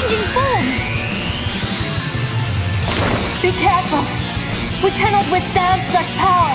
changing form! Be careful! We cannot withstand such power!